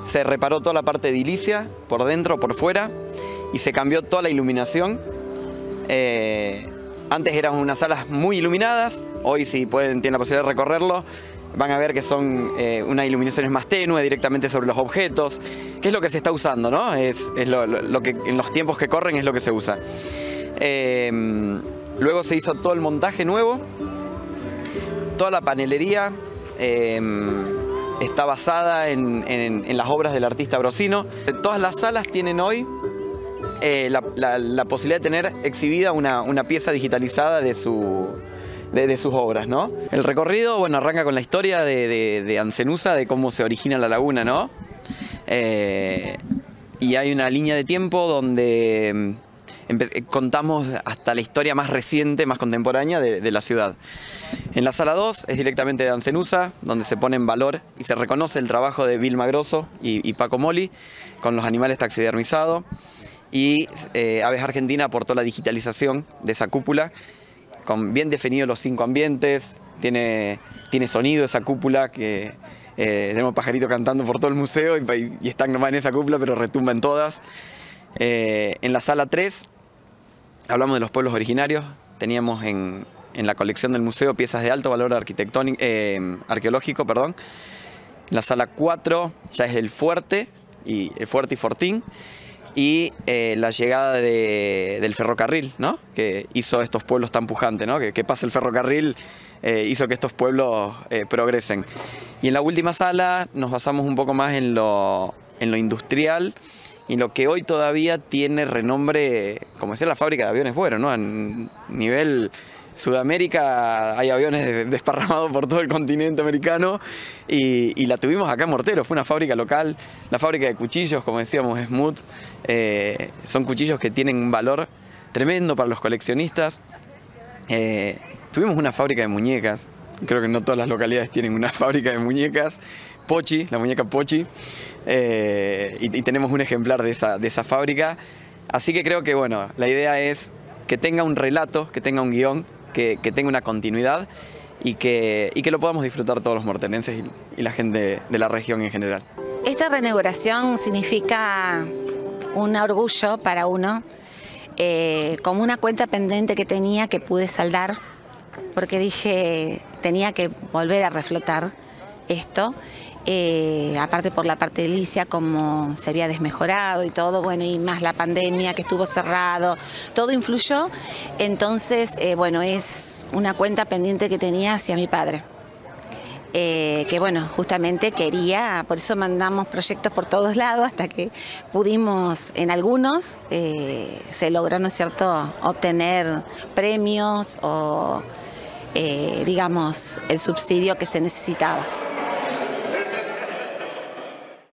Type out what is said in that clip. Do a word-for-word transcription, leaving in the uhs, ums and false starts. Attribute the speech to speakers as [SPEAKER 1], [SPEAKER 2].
[SPEAKER 1] se reparó toda la parte edilicia, por dentro, por fuera, y se cambió toda la iluminación. Eh, antes eran unas salas muy iluminadas, hoy si pueden, tienen la posibilidad de recorrerlo, van a ver que son eh, unas iluminaciones más tenues, directamente sobre los objetos, que es lo que se está usando, ¿no? Es, es lo, lo, lo que en los tiempos que corren es lo que se usa. Eh, luego se hizo todo el montaje nuevo, toda la panelería eh, está basada en, en, en las obras del artista Brosino. Todas las salas tienen hoy eh, la, la, la posibilidad de tener exhibida una, una pieza digitalizada de su... De, de sus obras, ¿no? El recorrido, bueno, arranca con la historia de, de, de Ancenusa, de cómo se origina la laguna, ¿no? Eh, y hay una línea de tiempo donde contamos hasta la historia más reciente, más contemporánea de, de la ciudad. En la sala dos es directamente de Ancenusa, donde se pone en valor y se reconoce el trabajo de Vilma Grosso y, y Paco Moli con los animales taxidermizados. Y eh, Aves Argentina aportó la digitalización de esa cúpula, con bien definidos los cinco ambientes, tiene, tiene sonido esa cúpula, que eh, tenemos pajaritos cantando por todo el museo y, y están nomás en esa cúpula, pero retumba en todas. Eh, en la sala tres hablamos de los pueblos originarios, teníamos en, en la colección del museo piezas de alto valor arquitectónico, eh, arqueológico. Perdón. En la sala cuatro ya es el fuerte, y, el fuerte y fortín. Y eh, la llegada de, del ferrocarril, ¿no? Que hizo estos pueblos tan pujantes, ¿no? Que, que pase el ferrocarril eh, hizo que estos pueblos eh, progresen. Y en la última sala nos basamos un poco más en lo, en lo industrial y en lo que hoy todavía tiene renombre, como decía, la fábrica de aviones Buero, ¿no? A nivel Sudamérica hay aviones desparramados por todo el continente americano y, y la tuvimos acá en Mortero, fue una fábrica local, la fábrica de cuchillos, como decíamos, Smooth, eh, son cuchillos que tienen un valor tremendo para los coleccionistas. Eh, tuvimos una fábrica de muñecas, creo que no todas las localidades tienen una fábrica de muñecas, Pochi, la muñeca Pochi, eh, y, y tenemos un ejemplar de esa, de esa fábrica, así que creo que bueno, la idea es que tenga un relato, que tenga un guión, Que, que tenga una continuidad y que, y que lo podamos disfrutar todos los mortenenses y, y la gente de la región en general.
[SPEAKER 2] Esta reinauguración significa un orgullo para uno, eh, como una cuenta pendiente que tenía que pude saldar, porque dije tenía que volver a reflotar esto. Eh, aparte por la parte edilicia, como se había desmejorado y todo, bueno, y más la pandemia que estuvo cerrado, todo influyó. Entonces, eh, bueno, es una cuenta pendiente que tenía hacia mi padre. Eh, que bueno, justamente quería, por eso mandamos proyectos por todos lados hasta que pudimos, en algunos, eh, se logró, ¿no es cierto?, obtener premios o, eh, digamos, el subsidio que se necesitaba.